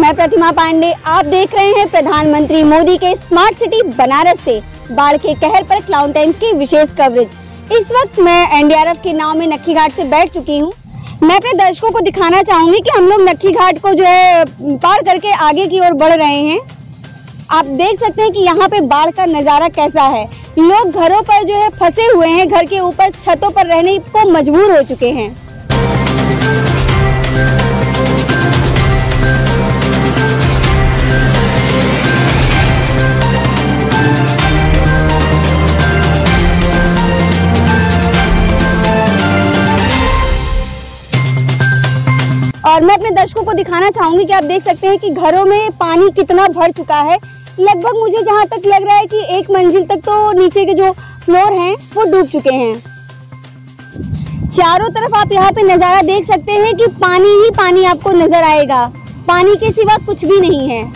मैं प्रतिमा पांडे, आप देख रहे हैं प्रधानमंत्री मोदी के स्मार्ट सिटी बनारस से बाढ़ के कहर पर क्लाउन टाइम्स की विशेष कवरेज। इस वक्त मैं एनडीआरएफ की नाव में नक्की घाट से बैठ चुकी हूँ। मैं अपने दर्शकों को दिखाना चाहूंगी कि हम लोग नक्की घाट को जो है पार करके आगे की ओर बढ़ रहे हैं। आप देख सकते हैं कि यहाँ पे बाढ़ का नज़ारा कैसा है। लोग घरों पर जो है फंसे हुए हैं, घर के ऊपर छतों पर रहने को मजबूर हो चुके हैं। और मैं अपने दर्शकों को दिखाना चाहूंगी कि आप देख सकते हैं कि घरों में पानी कितना भर चुका है। लगभग मुझे जहां तक लग रहा है कि 1 मंजिल तक तो नीचे के जो फ्लोर हैं वो डूब चुके हैं। चारों तरफ आप यहाँ पे नज़ारा देख सकते हैं कि पानी ही पानी आपको नजर आएगा, पानी के सिवा कुछ भी नहीं है।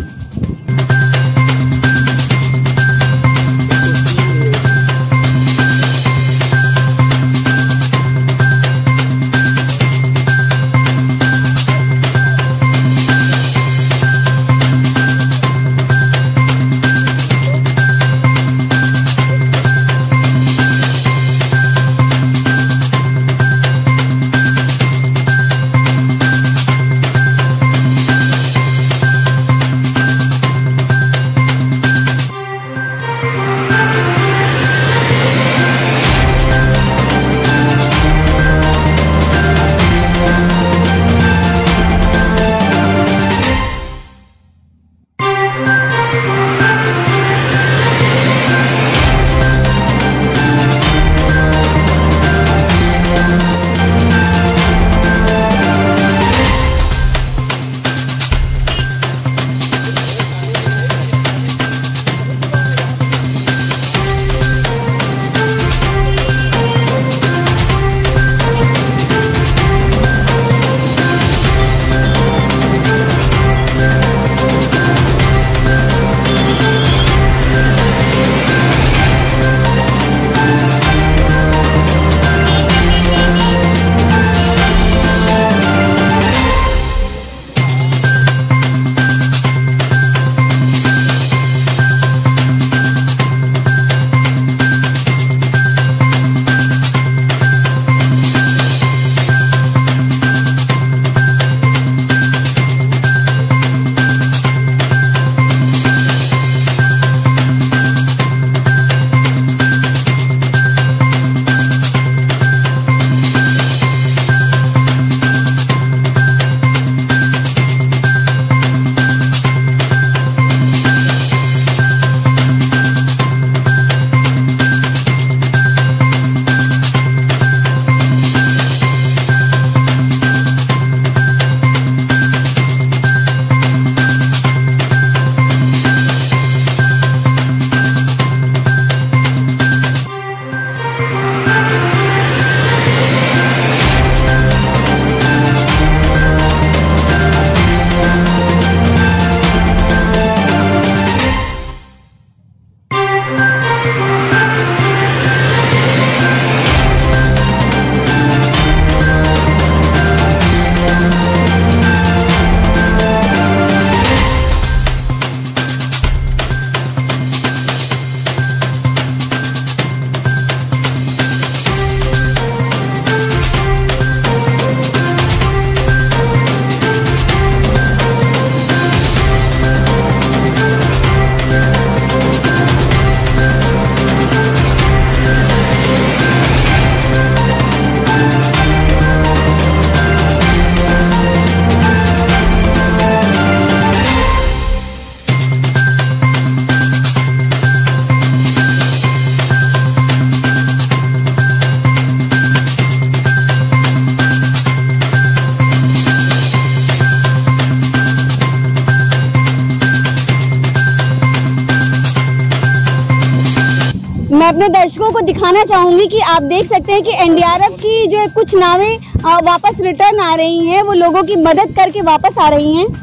मैं अपने दर्शकों को दिखाना चाहूंगी कि आप देख सकते हैं कि एनडीआरएफ की जो कुछ नावें वापस रिटर्न आ रही हैं, वो लोगों की मदद करके वापस आ रही हैं।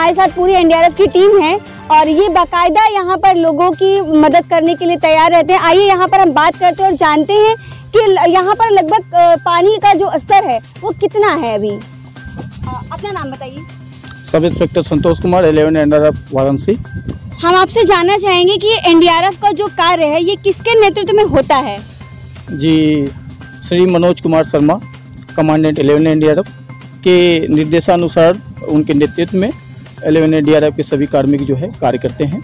हमारे साथ पूरी एनडीआरएफ की टीम है और ये बाकायदा यहाँ पर लोगों की मदद करने के लिए तैयार रहते हैं। आइए यहाँ पर हम बात करते हैं और जानते हैं कि यहाँ पर लगभग पानी का जो स्तर है वो कितना है अभी। अपना नाम बताइए। Sub inspector Santosh Kumar, 11 NDRF Varanasi. हम आपसे जानना चाहेंगे कि एनडीआरएफ का जो कार्य है ये किसके नेतृत्व में होता है? जी, श्री मनोज कुमार शर्मा, कमांडेंट 11 एनडीआरएफ के निर्देशानुसार उनके नेतृत्व में 11 एनडीआरएफ के सभी कार्मिक जो है कार्य करते हैं।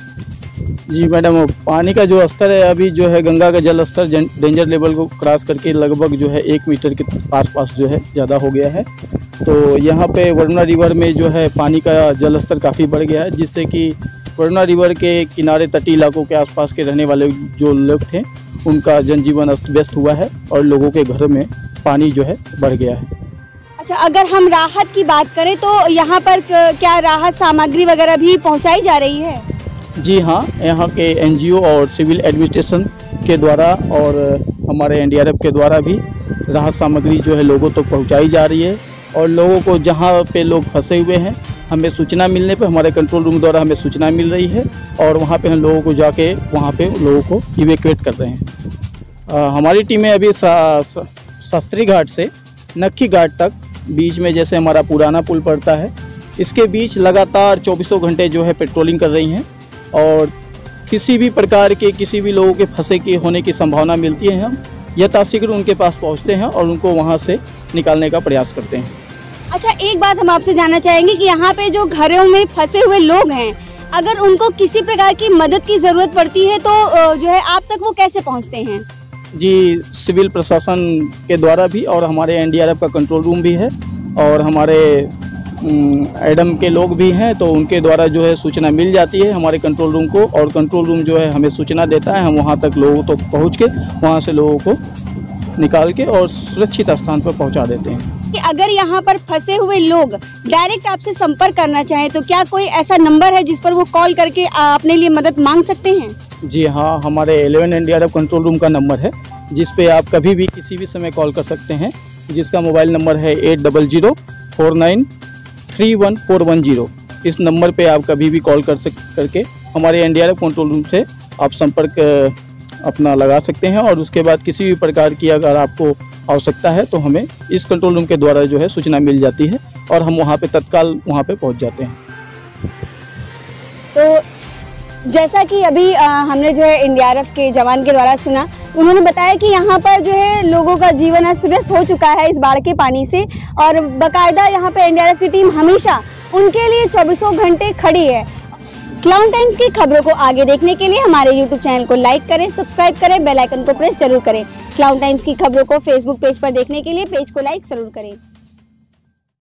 जी मैडम, पानी का जो स्तर है अभी जो है गंगा का जल स्तर डेंजर लेवल को क्रॉस करके लगभग जो है 1 मीटर के आसपास जो है ज़्यादा हो गया है। तो यहाँ पे वरुणा रिवर में जो है पानी का जल स्तर काफ़ी बढ़ गया है, जिससे कि वरुणा रिवर के किनारे तटीय इलाकों के आसपास के रहने वाले जो लोग थे उनका जनजीवन अस्त व्यस्त हुआ है और लोगों के घरों में पानी जो है बढ़ गया है। अच्छा, अगर हम राहत की बात करें तो यहाँ पर क्या राहत सामग्री वगैरह भी पहुँचाई जा रही है? जी हाँ, यहाँ के एनजीओ और सिविल एडमिनिस्ट्रेशन के द्वारा और हमारे एनडीआरएफ के द्वारा भी राहत सामग्री जो है लोगों तक पहुँचाई जा रही है। और लोगों को जहाँ पे लोग फंसे हुए हैं हमें सूचना मिलने पे हमारे कंट्रोल रूम द्वारा हमें सूचना मिल रही है और वहाँ पे हम लोगों को जाके वहाँ पे लोगों को इवैक्यूएट कर रहे हैं। हमारी टीमें अभी शास्त्री घाट से नक्खी घाट तक बीच में जैसे हमारा पुराना पुल पड़ता है इसके बीच लगातार 24 घंटे जो है पेट्रोलिंग कर रही हैं और किसी भी प्रकार के किसी भी लोगों के फंसे के होने की संभावना मिलती है हम यथाशीघ्र उनके पास पहुँचते हैं और उनको वहाँ से निकालने का प्रयास करते हैं। अच्छा, एक बात हम आपसे जानना चाहेंगे कि यहाँ पे जो घरों में फंसे हुए लोग हैं अगर उनको किसी प्रकार की मदद की ज़रूरत पड़ती है तो जो है आप तक वो कैसे पहुँचते हैं? जी, सिविल प्रशासन के द्वारा भी और हमारे एनडीआरएफ का कंट्रोल रूम भी है और हमारे एडम के लोग भी हैं, तो उनके द्वारा जो है सूचना मिल जाती है हमारे कंट्रोल रूम को और कंट्रोल रूम जो है हमें सूचना देता है। हम वहां तक लोगों तक पहुंच के वहां से लोगों को निकाल के और सुरक्षित स्थान पर पहुंचा देते हैं। कि अगर यहाँ पर फंसे हुए लोग डायरेक्ट आपसे संपर्क करना चाहें तो क्या कोई ऐसा नंबर है जिस पर वो कॉल करके अपने लिए मदद मांग सकते हैं? जी हाँ, हमारे 11 एनडीआरएफ कंट्रोल रूम का नंबर है जिस पे आप कभी भी किसी भी समय कॉल कर सकते हैं, जिसका मोबाइल नंबर है 8004931410। इस नंबर पे आप कभी भी कॉल करके हमारे एनडीआरएफ कंट्रोल रूम से आप संपर्क अपना लगा सकते हैं और उसके बाद किसी भी प्रकार की अगर आपको आवश्यकता है तो हमें इस कंट्रोल रूम के द्वारा जो है सूचना मिल जाती है और हम वहाँ पे तत्काल वहाँ पे पहुँच जाते हैं। तो जैसा कि अभी हमने जो है एनडीआरएफ के जवान के द्वारा सुना, उन्होंने बताया कि यहाँ पर जो है लोगों का जीवन अस्त व्यस्त हो चुका है इस बाढ़ के पानी से और बाकायदा यहाँ पे एनडीआरएफ की टीम हमेशा उनके लिए 24 घंटे खड़ी है। क्लाउन टाइम्स की खबरों को आगे देखने के लिए हमारे यूट्यूब चैनल को लाइक करें, सब्सक्राइब करें, बेल आइकन को प्रेस जरूर करें। क्लाउन टाइम्स की खबरों को फेसबुक पेज पर देखने के लिए पेज को लाइक जरूर करें।